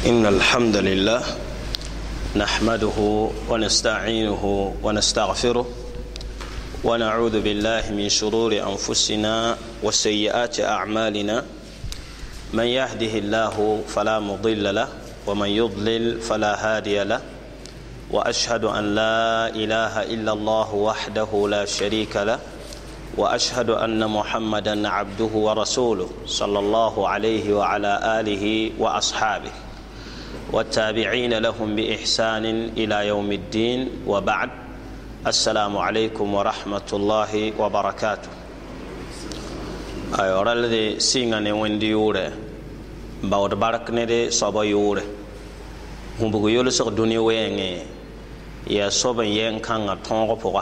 إن الحمد لله نحمده ونستعينه ونستغفره ونعوذ بالله من شرور أنفسنا وسيئات أعمالنا من يهده الله فلا مضل له ومن يضلل فلا هادي له وأشهد أن لا إله إلا الله وحده لا شريك له وأشهد أن محمدا عبده ورسوله صلى الله عليه وعلى آله وأصحابه والتابعين لهم بإحسان إلى يوم الدين وبعد السلام عليكم ورحمة الله وبركاته. أيها الذين سيغني وندي يوري باود باركني دي صبا يوري هم بغو يولسق دوني ويني يا صبا ينكان تونغ بغا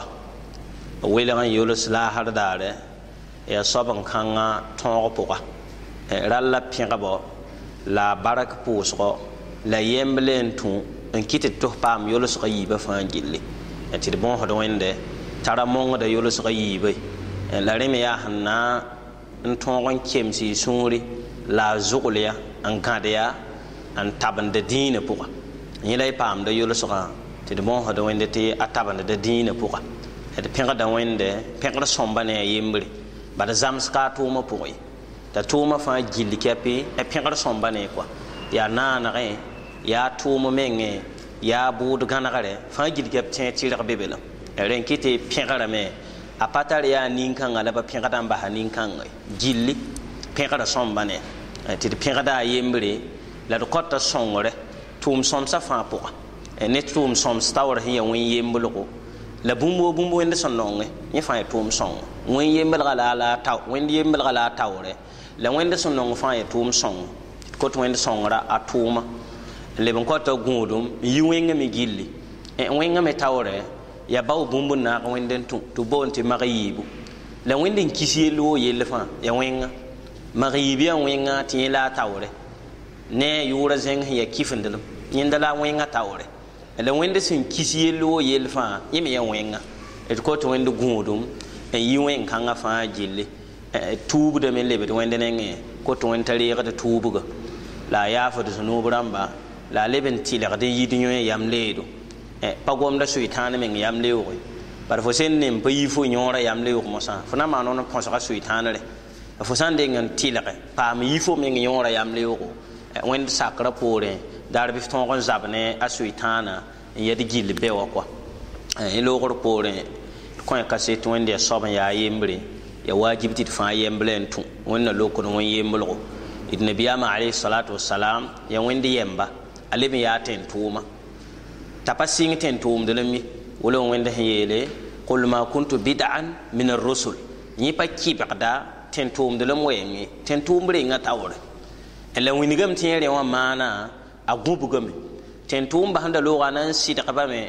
ويلغن يولس لا هردار يا صبا كان تونغ بغا رالا بيغبو لا بارك بوسغو la yemblen tu en kite to pam yolos yiba fan gilli ati de bon hodo wende tara mongo da yolos yiba en la reme ya hanna en tongon kemsi sunri la zuqliya an kadaya an tabande dine puka ni lay pam da yolos ga ti de bon hodo wende ti atabande da dine puka et penga da wende penga sombane yembri bada zamska tuma puyi ta tuma fa gilli kepi e penga sombane kwa ya nana re ya tumo menge ya bud ganagare fa gil gap chen tira bebela ren kite pengara me apatare ya ninkan ala ba pengada ba haninkan gilli pengara sombane ti pengada yembre la do kotta songore tum som sa fa po ne tum som stawr hiya won yemblo la bumbo ende sononge ni fa tum song won yembel ala taw won yembel ala tawre la wende sonong fa tum song ko to wende songra atuma lebon ko to gudum yiwenga mi gilli e wenga me tawre ya baw bumbu na ko wenden tu bonti magayibu la wenden kisiyelo yelfa ya wenga magayibi ya wenga ti la tawre ne yura zen ya kifindel yinda la wenga tawre la wende sin kisiyelo yelfa yimi ya wenga e ko to wende gudum e yiwen kanga fa gilli tubu de men lebe wende ne ko to wentari ga tubu ga la ya fa de sunubramba la leben tilak de yidinyo yam ledo pagom da suitana men yam lewo par fo sen nem payi fo nyora yam lewo mo sa fona ma non ponsa ka suitana le fo san de ngan tilak pa mi fo men nyora yam lewo wen sakra pore dar bi ton gon zabne a suitana yedi gil be wa kwa e logor pore ko ka se to wende so ya yembre ya wajibti fa yemblen tu wonna lokon won yemblo ibn nabiyama alayhi salatu wassalam ya wende yemba alimi ya tentuma tapasing tentum delemi wala wende yele qul ma kuntu bid'an min ar-rusul ni pa kibada tentum delem wengi tentum bringa tawre ela winigam tiere wa mana agubugam tentum ba handa lo ganan sidqa ba me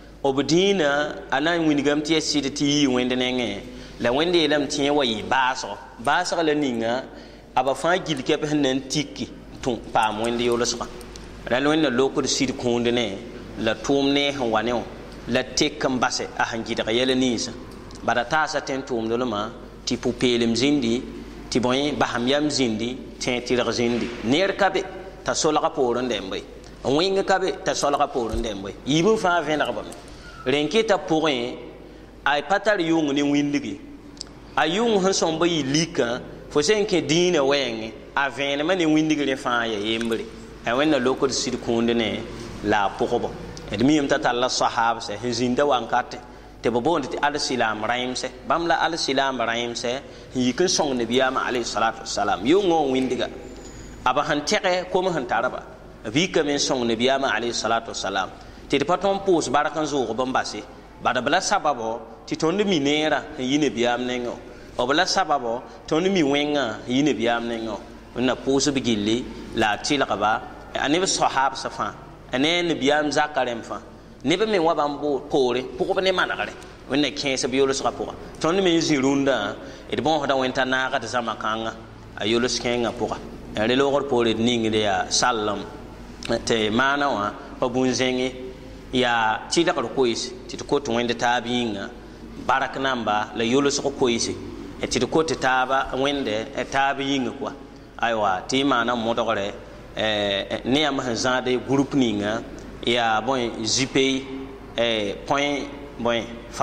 obdina anan winigam tie sidti wende nenge la wende lam tie wayi baso la ninga aba fa gilke pe nan tikki tum pa wende yolo so ralo en lokor sir konde ne la tumne hanwane la tekam basse a hangi daga yele nisa bada tasa ten tum dolma ti pupelem zindi ti boy baham yam zindi ten tira zindi ner kabe ta solaka poron dembe winga kabe ta solaka poron dembe yibu fa vena ba renke ta porin ay patar yung ni windigi ayung han somba yi lika fo senke dina wenge a vena mani windigi le fa ya yembre wẽnna lokd sɩd kũund ne la a pʋgbo d miyam t'a tall sahabsẽ sẽn zĩnda wãnkate tɩ b boond tɩ alsilaam rãemsɛ bãmb la alsilaam rãemsɛ n yik n sõng nabiyaamã alayhi salatu wasalam yʋngã n wĩndga b sẽn tɛge kom sẽn tarba b yikame n sõng nabiyaamã alayhi salatu wasalam tɩ d pa tõnd pʋʋs bark n zoog b n base bad b la sababo tɩ tõnd mi neerã n yi nabiyaam nengẽ b la sababo tõnd mi wẽngã n yi nabiyaam nengẽ wẽnna pʋʋs b gilli la a tɩlgba ani be sahab safa ani nabiyam zakarem fa ne be me wa bambo pore poko ne managare wonna kense bi yolos rapoa ton me zirunda e bon hoda wenta na ga zama kanga ayolos kenga poka re logor pore ningi ya sallam te mana wa babun zengi ya tida ko kois ti ko to wende tabinga barak namba la yolos ko koisi e ti ko te taba wende e tabinga kwa aywa ti mana modogore ne am hanzade groupe ninga ya bon JP point bon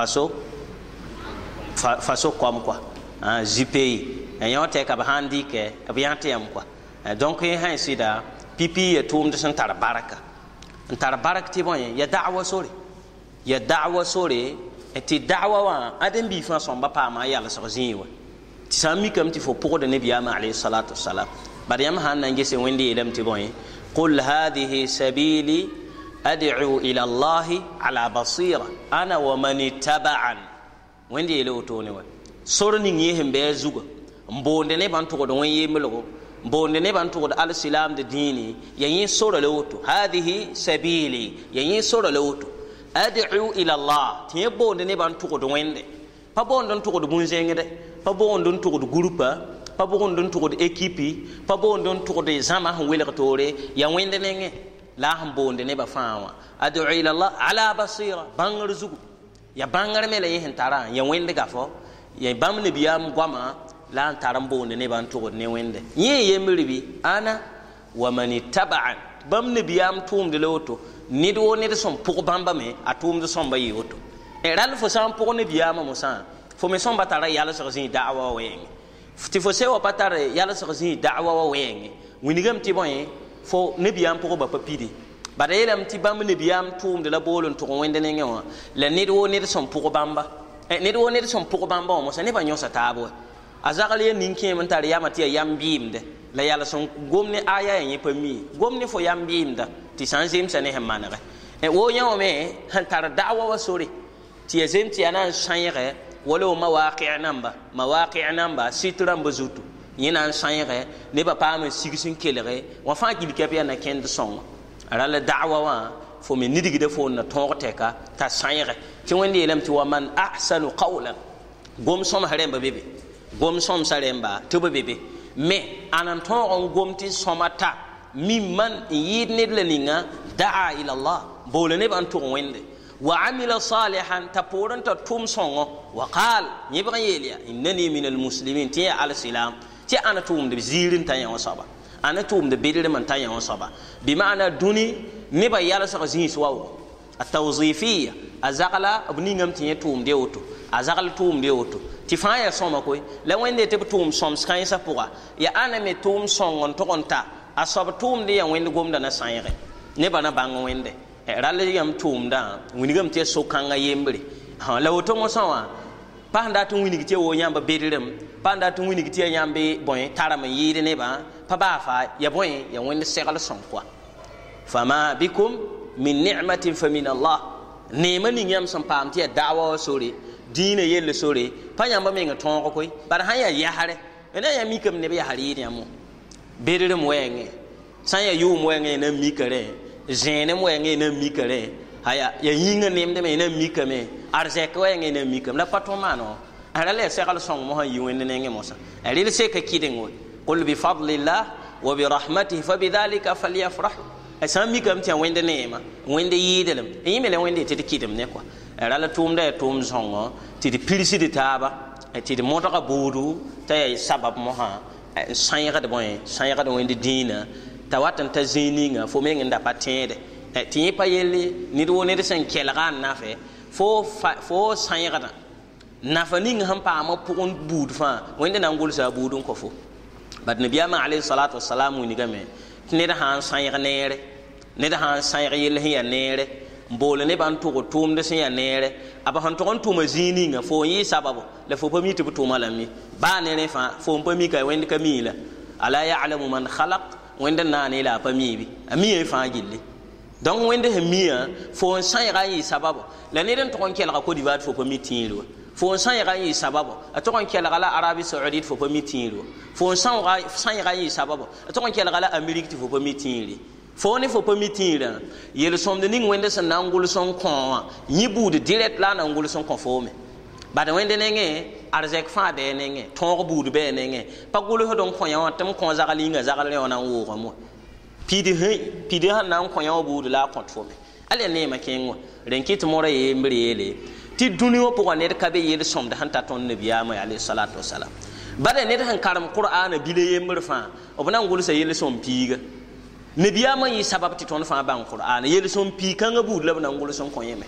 faso comme quoi JP et yon te ka handi ke ka biante am quoi donc hein sida pipi ya tum de san tar baraka ti bon ya da'wa sore ti da'wa wa adam bi fa son ba pa ma ya la so zinwa ti sami kam ti fo pour de nabiyama alayhi salatu wassalam bariyam han nange se wendi elam ti bon qul hadhihi sabili ad'u ila allah ala basira ana wa man ittaba'an wendi ele otone wa soro ni ngi hembe zuga mbonde ne ban to do won yemelo mbonde ne ban to do al-islam de dini yayin soro le oto hadhihi sabili yayin soro le oto ad'u ila allah ti bonde ne ban to do wende pa bondon to do bunzenge de pa bondon to do groupe pa bondon to do équipe pa bondon to do zama han wele tore ya wende nenge la han bonde ne ba fawa ad'u ila allah ala basira bangar zugu ya bangar mele yin tara ya wende gafo ya bam ne biyam gwama la taram bonde ne ban to ne wende ye yemribi ana wa man taba'an bam ne biyam tum de loto ni do ne de son pour bamba me atum de son bayi oto e ral fo sam pour ne biyam mo san fo me son batara yalla so zin da'wa wenge ti fo se wa patara yalla so zin da'wa wenge winigam ti bon fo ne biyam pour ba papidi bada yelam ti bam ne biyam tum de la bolon to wende ne ngewa la ni do ne de son pour bamba ne do ne de son pour bamba mo sa ne ba nyosa tabo azakale ninke man tar yamati yam bimde la yalla son gomne aya yen pami gomne fo yam bimda ti sanzim sane hemmanare e wo nyawme han tar da'wa wa sori ti yazim ti anan shanyere wala mawaqi' namba sitram bazutu yina shanyere ne ba pam sigisin kelere wa fa gil kapiya na kend song ala la da'wa wa fo me nidigide fo na tongteka ta shanyere ti wandi elam ti wa man ahsanu qawlan gom som haremba bebe gom som saremba to bebe me anan ton gom ti somata mimman yidne leninga da'a ila allah bolene ban to wende wa amila salihan taporan ta tum songo wa qal yibra yelia innani minal muslimin ti al-islam ti ana tum de zirin tan yawa saba ana tum de bedere man tan yawa saba bi ma'ana duni ne ba yala sa zin suwa at-tawzifiyya azaqala abni ngam ti tum de oto azaqal tum de oto ti fa ya soma koy la wende te tum som skan sa pourra ya ana me tum songon to konta asab tum de ya wende gomda na sayre ne bana bang wende ralle yam tum da winigam te so kanga yembre ha la woto mo sawa panda tu winigi te wo nyamba bedrem panda tu winigi te nyambe boy tarama yide ne ba pa ba fa ya boy ya wende segal son quoi fama bikum min ni'matin fa min allah nema ni yam sam pam te da'wa sori dina yelle sore pa yamba me nga tongo koy bar han ya yahare ena ya mikam ne be yahari ni amo bedere mo wenge san ya yu mo wenge na mikare jene mo wenge na mikare haya ya yinga nem de me na mikame arze ko wenge na mikam la patomano ara le se kala song mo ha yu wende ne ngemo sa ari le se ka kidengo qul bi fadlillah wa bi rahmatihi fa bidhalika falyafrahu asam mikam ti wende nema wende yidelem yimele wende ti kidem ne quoi era la tum da tum zongo ti di pilisi di taba ti di motaka budu ta ya sabab mo ha sanyaka de boy sanyaka de wende dina ta watan ta zininga fo menga nda patede ti pa yele ni do ne de sen kelga nafe fo sanyaka da nafa ninga ham pa ma pukun budu fa wende na ngul sa budu ko fo bad nabiyama alayhi salatu wassalam ni game ne da han sanyaka nere ne da han sanyaka yele ya nere mbole ne ban to tum de sen nere aba han to tum zini nga fo yi sababu la fo pami to tum alami ba ne ne fa fo pami ka wende kamila ala ya'lamu man khalaq wende na ne la pami bi ami fa gilli donc wende he mia fo san ya yi sababu la ne den to kon kela ko dibat fo pami tinlo fo san ya yi sababu to kon kela la arabi saoudite fo pami tinlo fo san ya yi sababu to kon kela la amerique fo pami tinli fo ne fo permitira yele som de ning wende san nangul son kon yibu de direct la nangul son kon fo me ba de wende nenge arzek fa de nenge ton bu de be nenge pa gulu ho don kon ya watam kon zagali nga zagali ona wo ko mo pidi han nan kon ya bu de la kon fo me ale ne ma kengo renkit mora ye mbrele ti duniyo po ne ka be yele som de han ta ton nabiya ma alayhi salatu wassalam ba de ne han karam qur'ana bile ye mrfa obna ngul sa yele som piga nebiyama yi sabab ti ton fa ban qur'ana yel son pi kanga bud la nan ngul son ko yeme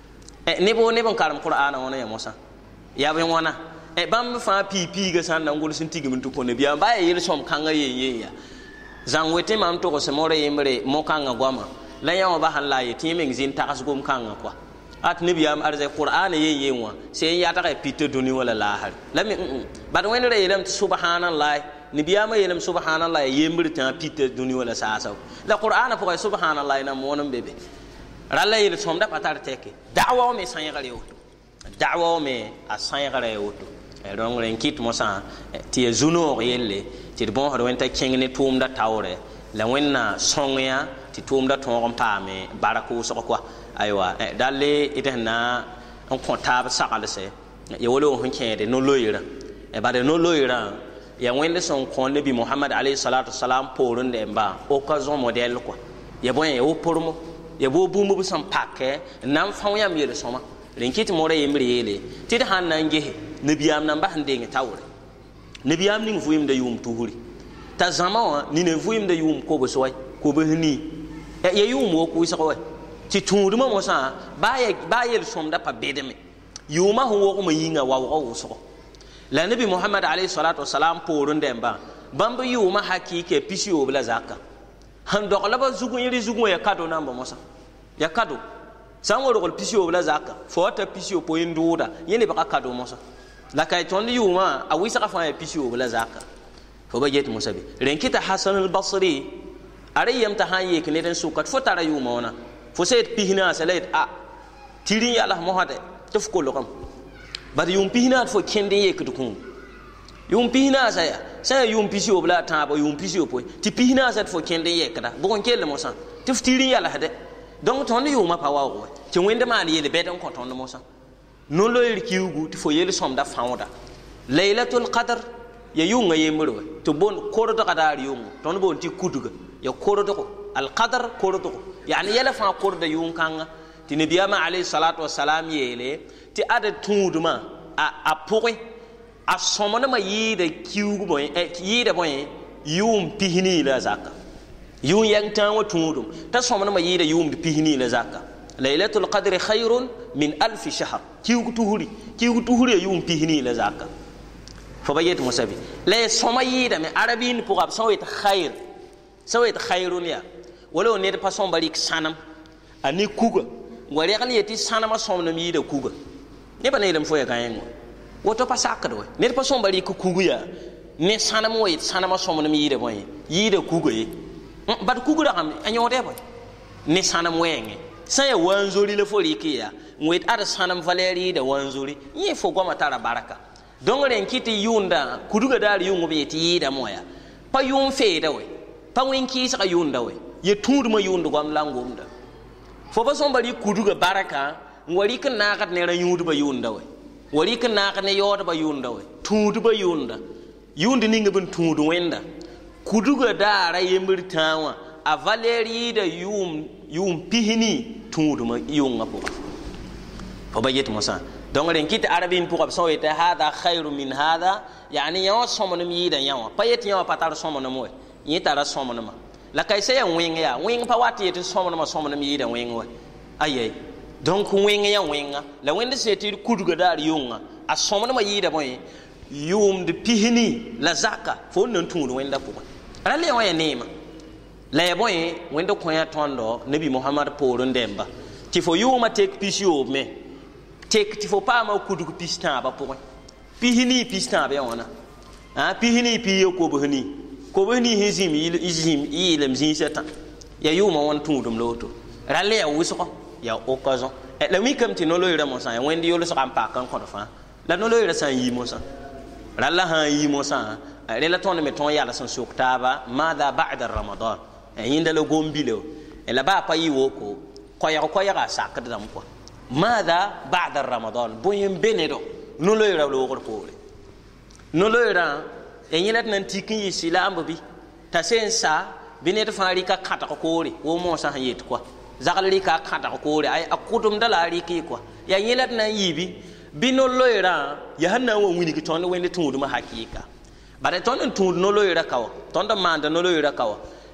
ne bo ne ban karam qur'ana wona ya mosa ya ben wona bam fa pi ga san nan ngul sun tigi mun to ko nebiyama ba yel son kanga ye ya zan wete mam to ko se more yemre mo kanga goma la yawa ba han la ye timing zin takas gom kanga kwa at nebiyam arze qur'ana ye wa se ya ta pite duni wala lahar la mi bad wen re yelam subhanallah nebiyama yelam subhanallah yemri ta pite duni wala sa la qur'ana pour subhanallah na monam bebe ralla yel somda patar teke da'wa me sanyagare yoto da'wa me asanyagare yoto rong ren kit mosa ti zuno yelle ti bon ho wenta kengne tumda tawre la wenna songya ti tumda ton paame baraku so kwa aywa dalle itena on kontab sakale se ye wolo hon kende no loyira bade no loyira ya wende son kon nabi Muhammad alayhi salatu wassalam porun de mba occasion model quoi ya bon ya o pormo ya bo bumbu bu sam pakke nam faw yam yele soma renkiti more yemri yele ti da han nange nabiyam nan ba hande ngi tawre nabiyam ning vuyim da yum tuhuri ta zama ni ne vuyim da yum ko bo soy ko bo hni ya yum wo ku sa ko ti tunduma mo sa ba yel som da pa bedeme yuma ho wo mo yinga wa wo so la nabi Muhammad alayhi salatu wassalam porun demba bamba yuma hakike pisi o bla zakka han do la ba zugun yiri zugun ya kado namba mosa ya kado sango do pisi o bla zakka fo ta pisi o po induda yene ba kado mosa la kay ton yuma a wisa ka fa ya pisi o bla zakka fo ba jet mosa bi renkita Hasan al-Basri are yam ta han yek ne den sukat fo tara yuma ona fo set pihina salat a tiri ya Allah mo hade tuf ko lokam bar yum pihina fo kende yek dukun yum pihina saya yum pisi obla ta ba yum pisi opo ti pihina sa fo kende yek da bo kon kelle mo san tuf tiri ya Allah hade donc ton yuma pa wawo ti wende ma yele be don ko ton mo san non lo yel kiugu ti fo yele som da fawda laylatul qadr ya yunga yemro to bon koro to kadar yungu ton bon ti kuduga ya koro to al qadr koro to yani yele fa koro da yung kanga ti nabiyama alayhi salatu wassalam yele ti ada tunduma a pore a somona ma yida kiugu boy yida boy yum pihini la zakka yum yang tanwa tundum ta somona ma yida yum pihini la zakka laylatul qadri khairun min alf shahr kiugu tuhuri yum pihini la zakka fo bayet musabi la soma yida me arabin pour absawit khair sawit khairun ya wala ne pa som barik sanam ani kuga ngwari kan yeti sanama somna mi yida kuga ne ba ne lam fo ya gayen woto pa sakado ne pa som bari ku kugu ya ne sanama wo sanama somna mi yida boy yida kuga yi bad kugu da am anyo de boy ne sanam wenge sa ya wanzuri le fo rikiya ngwet ada sanam valeri da wanzuri yi fo goma tara baraka dongore nkiti yunda kuduga dali yungu be yeti yida moya pa yum fe da we pa wenki sa yunda we ye tundu ma yundu gam langumda fo ba som bari kuduga baraka ngwari kan nakat ne ra yudu ba yunda we wari kan nakat ne yoda ba yunda we tudu ba yunda yundi ninga bun tudu wenda kuduga dara yembir tawa a valeri da yum pihini tudu ma yunga po ba yet mosa donc ren kit arabin pour abso ete hada khairu min hada yani yaw somon mi da yaw pa yet yaw patar somon mo yi tara somon ma la kay se wing pa wati yet somon mi da wing we ayay donc wing ya la wende se ti kuduga dar yunga a somon ma yi da boy yum de pihini la zaka fo non tunu wenda po rale wa ya nema la boy wendo ko ya tondo nabi Muhammad porun demba ti fo yuma tek pisio me tek ti fo pa ma kudugu pistan ba po pihini pistan be ona pihini piyo ko bohni hizim ilem zin setan ya yuma won tundum loto rale ya wuso ya occasion la mi kam ti no lo ira mo san wendi yolo so kam pa kan ko fa la no lo ira san yi mo san ralla ha yi mo san rela ton me ton ya la san suktaba madha ba'da ramadan yinda lo gombilo la ba pa yi wo ko ya sakad dam ko ماذا بعد رمضان بوين بينيدو نولو يرا لو غوربوري نولو يرا ينيلات نانتيكين يسلام بي تاسين سا بينيت فاري كا كاتا كوري و موسى هيت كو زغالي كا كاتا كوري اي اكودوم دالاري كي كو يا ينيلات نان يبي بينولو يرا يهنا و ويني كي تون وين تودو ما حقيقه بعد تون تود نولو يرا كاو تون دا ماند نولو يرا كاو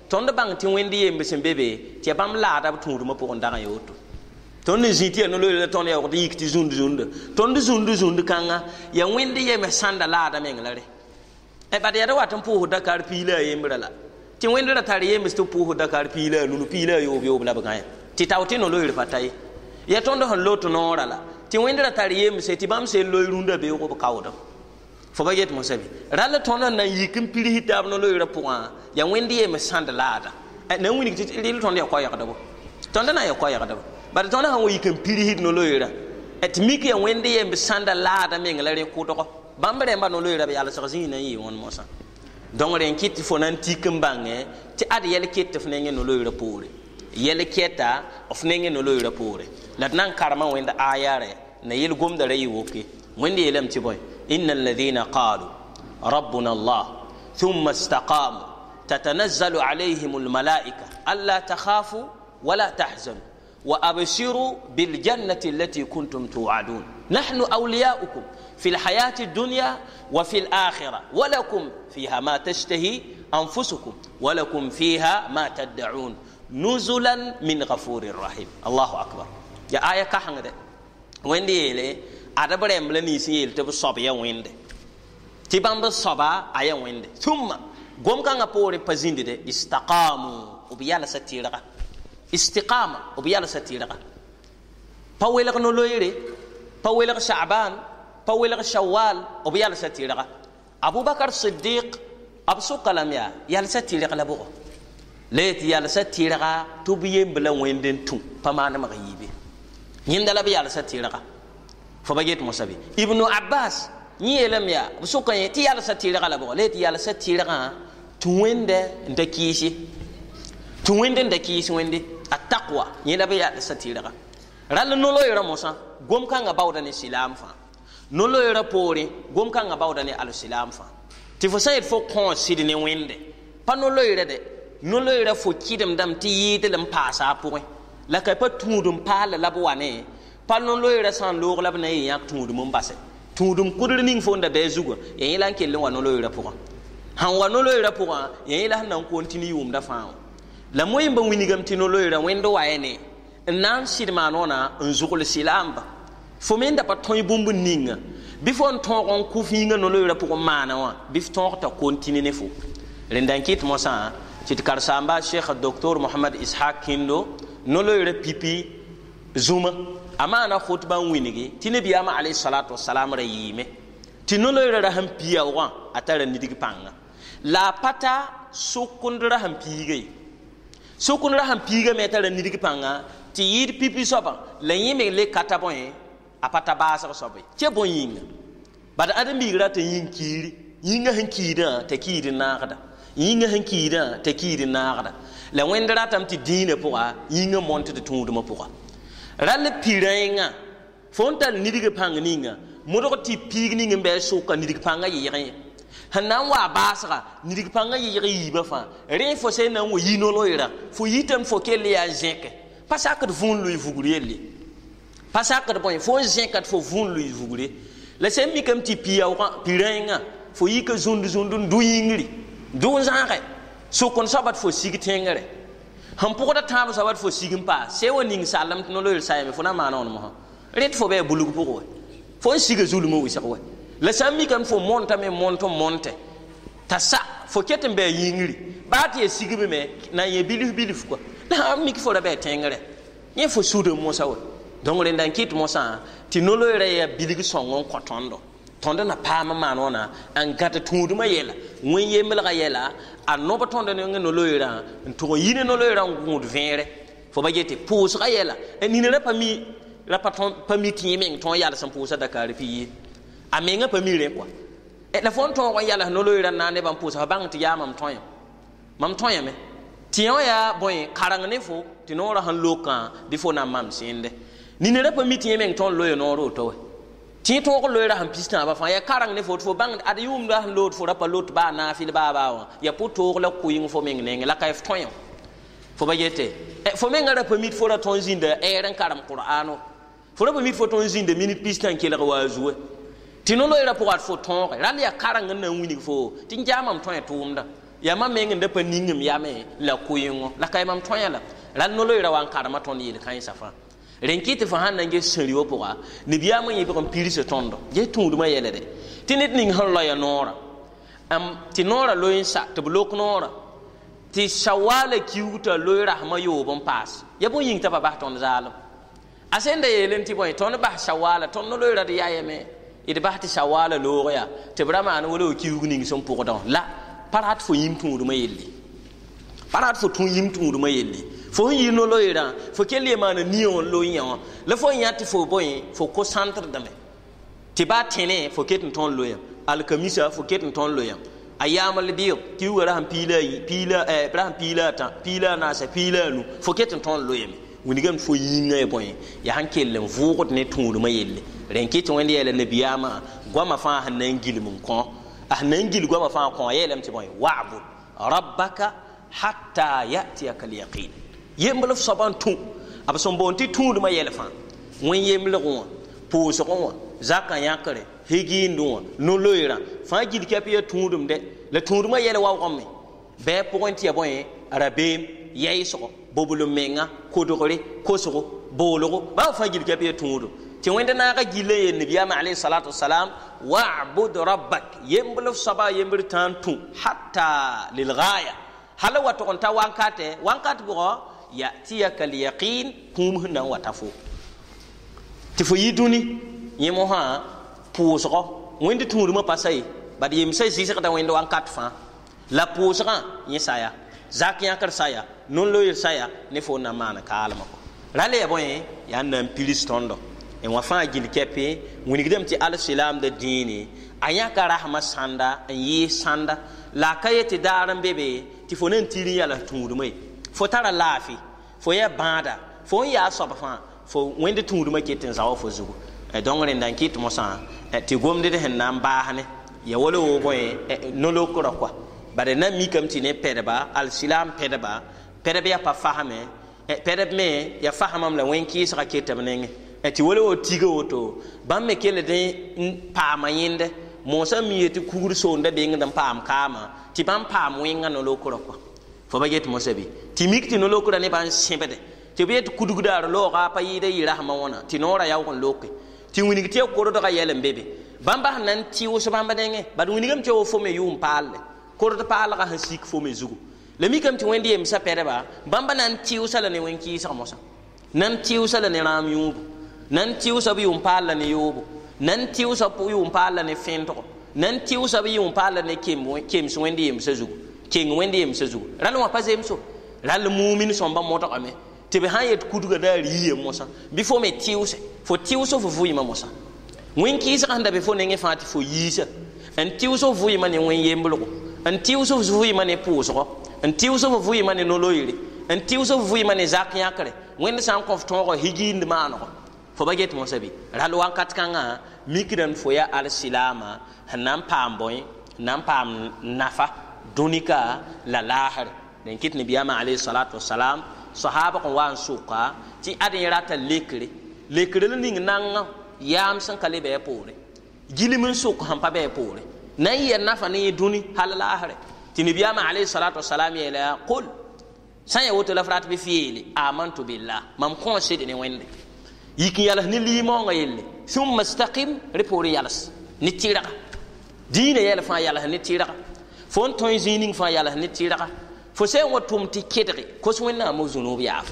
tõnd bãng tɩ wẽnd yemb sẽn be be tɩ bãmb laada b tũudmã pʋgẽ dagã yoto tõnd ne zĩ tɩ yaa no-loeera tõnd yaoogd yik tɩ zũnd tõnd zũnd kãngã yaa wẽnd yeme sãnda laada meng la re bad yaa da wat n pʋʋsd dakar piila a yembrã la tɩ wẽnd ra tar yems tɩ pʋʋsd dakar piila a nunu piila a yoob la b gã ya tɩ tao tɩ no-loeer pa ta ye yaa tõnd sẽn lot noorã la tɩ wẽnd ra tar yemse tɩ bãmb sel loe rũndã beoogo b kaoodem fo ba yet mosabe rall tõnd n na n yik n pirsd taab no-loeerã pʋgã yaa wẽnd yems sãnd laada na n wilg tɩ rɩl tõnd yaa koɛɛgdbo tõnd na n yaa koɛɛgdbo bad tõnd sãn wa yik n pirsd no-loeerã tɩ mik yaa wẽnd yems sãnda laada meng la rẽ-kʋdgɔ bãmb rẽmba no-loeerã b yalsg zĩig na n yɩɩ wõn mosã donc rẽ n kɩt tɩ fo na n tik n bãngẽ tɩ ad yɛl ket tɩ f nengẽ no-loeerã poore yɛl kɛta f nengẽ no-loeerã poore la d na n karema wẽnd aaya rɛ na yel gomda ra yɩ woke wẽnd yeelame tɩ bõe إن الذين قالوا ربنا الله ثم استقاموا تتنزل عليهم الملائكة ألا تخافوا ولا تحزنوا وأبشروا بالجنة التي كنتم توعدون نحن أولياؤكم في الحياة الدنيا وفي الآخرة ولكم فيها ما تشتهي أنفسكم ولكم فيها ما تدعون نزلا من غفور رحيم الله أكبر يا آية كحنة وين دي adab rem la ni sẽn yeel tɩ b soab ya wẽnde tɩ bãmb soaba a ya wẽnde thumma gom-kãngã poorẽ pa zĩndde istaqamu b yalsa tɩrga istiqama b yalsa tɩrga pa welg no-loeere pa welg sha'ban pa welg shawal b yalsa tɩrga abubakar siddiq b sʋka lame yaa yalsa tɩrg la bʋgɔ la yetɩ yalsa tɩrga tɩ b yemb la wẽnd n tũ pa maanemg yiibe yẽnda la b yalsa tɩrga fo ba get mosabe ibnu abbas ni yelam ya so kan ti yalla sa tira la bo le ti yalla sa tira tu wende nda kishi tu wende nda kishi wende attaqwa ni la ba yalla sa tira ral no lo yera mosa gom kan ga bawda ni silam fa no lo yera pore gom kan ga bawda ni al silam fa ti fo sayid fo kon sidine wende pa no lo yera de no lo yera fo kidem dam ti yide lam pasa pour la ka pa tudum pala la bo wane palon loira san log la bna yak tũudum n base tũudum kudr ning fo n da bɩ zugã ya yẽla n kell n wa no-loeerã pʋgã sãn wa no-loeerã pʋgã ya yẽla sẽn na n kontini yʋʋmda fãa wã la moẽmba winigame tɩ no-loeerã wẽnd wa yẽ ne n na n sɩd maan wãna n zugl sɩlaamba fo me n da pa tõe bũmb ninga bɩ fo n tõog n kʋ fĩigã no-loeerã pʋgẽ maana wã bɩ f tõog t'a kontini ne fo rẽnda n kɩt mosã tɩ d karsaamba cheikh doctor mohamad ishaq kindo no-loeerã pipi zuma amana khutba winigi tine biyama alayhi salatu wassalam ra yime tinolo ra ham piya wa atara nidigi panga la pata sukundra ham piga metara nidigi panga ti yid pipi soba la yime le kataboy apata basa soba che boyinga bad adam bigra te yinkiri yinga hankida te kidi nagda yinga hankida te kidi nagda la wendra tam ti dine poa yinga monte de tunduma poa ral pirenga fontal nidige pang ninga modok ti pig ninga be soka nidige panga yire hanan wa basra nidige panga yire yiba fa re fo se nan wo yino loira fo yitam fo kelle ya zeke pasaka de vun lui vugureli pasaka de point fo zeke fo vun lui vugure la sem mi kam ti piya wa pirenga fo yika zundu du yingri du zange so kon sabat fo sigitengere han pʋgda tãab sa wat fo sigin pa se wa ning salam tɩ no-loeer sayame fo na maana wãn mosã ret fo bɩa bulg pʋgẽ we fo n siga zulmã wɩsg we la sã n mikame fo montame monte t'a sa fo ket n bɩa yĩngri baa tɩ ya sigb me na n yẽ bilf kɔa la mik fo ra bɩa tẽngrɛ yẽ fo sudm mosã we donc rẽnda n kɩt mosã tɩ no-loeerã yaa bilg sõng n kõ tõndo tõnd na paam n maan wãna n gãt tũudmã yɛla wẽ yemblga yɛla a nob tõnd nengẽ no-loeerã n tʋg n yine no-loeerã n gũud vẽere fo ba yetɩ pʋʋsga yɛla ninrã pa mi tɩ yẽ meng tõe n yals n pʋʋsa dakaar pɩ ye a mengã pa mi rẽ kɔa la fo n tõog n yals no-loeerã n na n nebã n pʋʋsa fa bãng tɩ yaa mam tõyame tɩ yã yaa bõe kareng ne fo tɩ noorã sẽn lokã bɩ fo na n mam sẽnde ninrã pa mi tɩ yẽ meng tõnd loe noor woto we tɩ tõog loeerã sẽn pis tãabã fãa yaa kareng ne fo tɩ fo bãng ad yʋʋmda sẽn lood fo ra pa lot baa naafɩl baabaa wã yaa pʋ toog la kʋɩng fo meng nengẽ la ka f tõe fo ba yete fo mengã ra pa mit fo ra tõe n zĩnda ɛɛr n karem qur'ano fo ra pa mit fo tõe n zĩnda minit pis tã n kelg waazuwe tɩ no-loeerã pʋga d fo tõoge rãnd yaa kareng n na n winig fo tɩ n jaamam tõe tʋʋmda ya ma meng de pa ningum ya me la kuyingo la kay mam tonya la ran no loira wan karama ton yil kan safa ren kiti fa han nange seri wo poa ni biya mo yibe kon pilise tondo je tundu ma yele de tinit ning hallo ya nora ti nora loyin sa to blok nora ti shawala kiuta loira ma yo bon pass ya bon yin ta ba ton zalam asende yelen ti boy ton ba shawala ton no loira de yaye me ide ba ti shawala lo ya te brama an wolo kiugu ning som pour don la parat fo yim tundu ma yelli parat fo tun yim tundu ma yelli fo yi no loira fo kelle mana nion lo yan le fo yati fo boy fo ko centre dame ti ba tene fo ketin ton lo yan al kamisa fo ketin ton lo yan ayamal biyo ti wara han pila braham pila na sa pila nu fo ketin ton lo yan winigam fo yinga e boy ya han kelle vugot ne tundu ma yelle ren kitin wende yele ne biyama goma fa han nan gilmun ko nan gil goma fa ko yelem ti boy wa'bud rabbaka hatta ya'tiyaka al-yaqin yembal f saban tu ab son bonti tundu ma yele fa won yemle ko po so ko zaka yakare higi ndo no loira fa gil kapiya tundum de le tundu ma yele wa ko me be pointi ya boy arabe yey so bobulu menga kodore kosoro bologo ba fa gil kapiya tundu ti wende na ga gile yen nabiya ma alayhi salatu wassalam wa'bud rabbak yembal f saba yembir tantu hatta lil ghaya hala wa to ta wankate bo ya'tiyaka al-yaqin kum hna wa tafu ti fo yiduni yemo ha puso wende turu ma pasai bad yem sai sisi kada wende wankat fa la puso yi saya zakiya kar saya non lo saya ne fo na mana kalma ko rale boy ya nan pilistondo en wa fa gil kepe woni gidam ti al-islam da dini ayaka rahma sanda yi sanda la kayeti daran bebe ti fo nan tiri yala turu mai fo tara lafi fo ya bada fo ya soba fa fo wende tundu ma ketin zawo fo zugo e dongre ndan kit mo sa ti gomde de hen nan ba hane ya wolo wo boy no lo ko kwa bare na mi kam ti ne pedeba al silam pedeba ya pa fahame pedeb me ya fahamam la wen ki sa ketam nenge ti wolo wo tigo woto bam me kele de pa mayinde mo sa mi yeti kugur so nda be ngam pam kama ti bam pam wenga no lo ko kwa fo ba get mo sabi ti mikti no lo ko ne ban sembede ti bet kudugudar lo ga pa yide yi rahma wona ti nora yaw kon lokke ti wini ti ko do ga yelem bebe bamba nan ti wo so bamba denge bad wini gam ti wo fo me yum palle ko do palle ga hasik fo me zugu le mi kam ti wendi em sa pere ba bamba nan ti wo sala ne wenki sa mosa nan ti wo sala ne ram yubu nan ti wo sabi yum palle ne yubu nan ti wo sabu yum palle ne fento nan ti wo sabi yum palle ne kem so wendi em sa zugu king wendi em sa zugu ran wa pa zem so ran le mu'min so ba moto ame te be hayet kuduga dari ye mosa before me tiuse fo tiuse fo vuyima mosa wen ki sa handa be fo nenge fati fo yisa en tiuse fo vuyima ne wen yemblo en tiuse fo vuyima ne puso en tiuse fo vuyima ne noloyiri en tiuse fo vuyima ne zakya kare wen san ko tongo higinde mano fo baget mosa bi ralo wankat kanga mikran fo ya al silama hanan pamboy nan pam nafa dunika la lahar den kit ne biyama alayhi salatu wassalam sahaba ko wan suka ti adin rata lekre ning nang yam san kale be pore gilimin suka han pa be pore nan ya nafa ni duni halala hare ti nabiya ma alayhi salatu wassalam ya la qul san ya woto la frat bi fiili amantu billah mam ko sede ne wende yikin yalla ni limo nga yelle summa istaqim repori yalas ni tiraka dine yalla fa yalla ni tiraka fon ton zining fa yalla ni tiraka fo se wo tum ti kedri ko so wenna mo zunubi yafa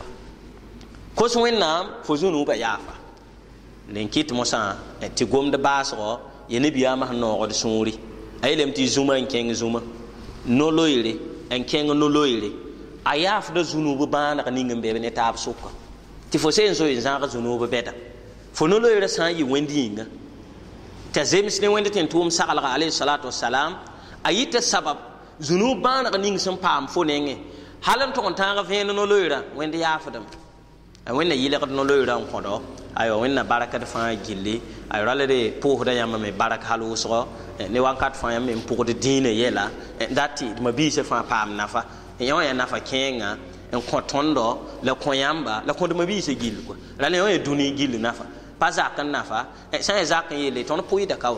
ko so wenna fo zunuba yafa len kit mo sa ti gomde baso ye ne biya ma no god suri ay lem ti zuma en keng zuma no loyire en keng no loyire ayaf da zunubu bana ka ningam be ne tab sukka ti fo se en so en zanga zunubu beta fo no loyire sa yi wendinga ta zemis ne wende ten tum sa alayhi salatu wassalam ayita sabab zunub bana ka ning sam pam fo nenge halan to tanga fen no loira wende yafadam a wenda yile ka no loira on kodo ayo wenna baraka de fa gilli ay ralade pour da yamma me baraka halu so ne wankat fa yamma pour de dine yela dati ma bi se fa pam nafa yon ya nafa kenga en kotondo le koyamba la ko de ma bi se gilli ko rale yon e duni gilli nafa pa zakan nafa sa zakan yele ton puyi da kaw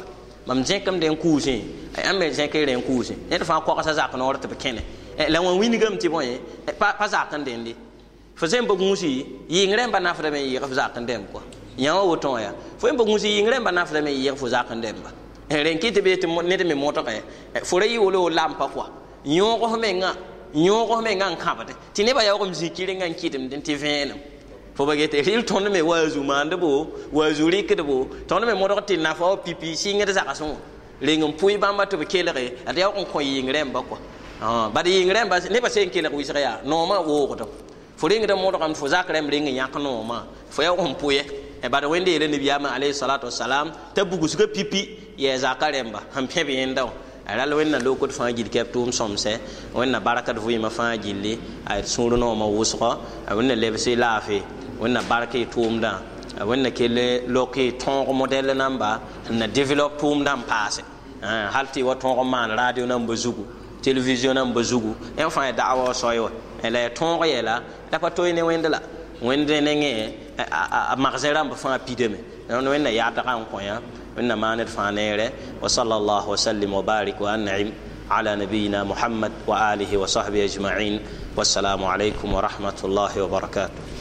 mam zẽkm den kuusẽ am me zẽk ren kuusẽ ned fãa kogsa zak noor tɩ b kẽne la wã wingame tɩ bõe pa zak n dẽnde fo zemb gũusi yɩng rẽmba nafdame n yɩg f zak n dẽmb kɔa yã wa woto ya fo yẽmb gũusi yɩng rẽmba nafdame n yɩg fo zak n dẽmba ren kɩ tɩ be tɩ ned me modge fo ra yɩ wolo wo lampa kɔa yõog menga n kãbde tɩ nebã yaoogm zĩki rẽngã n kɩdmd tɩ vẽenem fo ba get rɩl tõnd me waazu maandbo waazu rɩkdbo tõnd me modg tɩ nafa wa pipi sɩngd zagsẽ wã reng n pʋɩ bãmba tɩ b kelge ad yaoog n kõ yɩng rẽmba kɔa bad yɩng rẽmba nebã sẽn kelg wɩsg yaa noomã woogdem fo rengda modgame fo zak rẽmb reng n yãk noomã fo yaoog n pʋyɛ bad wẽnd yeela nabiyaamã alayhi salatu wasalam t'a bugsga pipi yɛɛ zaka rẽmba sẽn pẽb yẽnda wã rall wẽnna lokd fãa gill kɛb tʋʋm sõmsɛ wẽnna barkd vɩɩmã fãa gilli a sũur noomã wʋsgɔ wẽnna lebse laafɩ wẽnna bark y tʋʋmdã wẽnna kell lok y tõog modɛl namba n na develop tʋʋmdã n paase hal tɩ wa tõog n maan radio namba zugu television namba zugu yẽ fãa da'awa soy wa la ya tõog yɛla la pa toy ne wẽnd la wẽnd nengẽ a magsẽ rãmb fãa pidame wẽnna yaadga n kõ yã wẽnna maaned fãa neere wa sallallahu wasallim wa barik wa an'im ala nabiyina muhammad wa alihi wa sahbihi ajma'in wassalamu alaikum wa rahmatullahi wa barakatuh